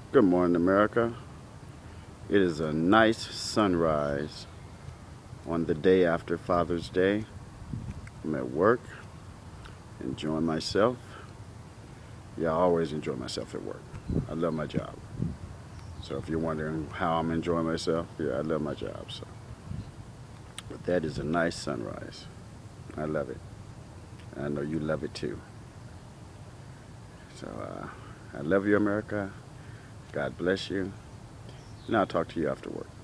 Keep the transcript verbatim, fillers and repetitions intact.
Good morning, America. It is a nice sunrise on the day after Father's Day. I'm at work, enjoying myself. Yeah, I always enjoy myself at work. I love my job. So if you're wondering how I'm enjoying myself, yeah, I love my job. So, but that is a nice sunrise. I love it. I know you love it too. So uh, I love you, America. God bless you. And I'll talk to you after work.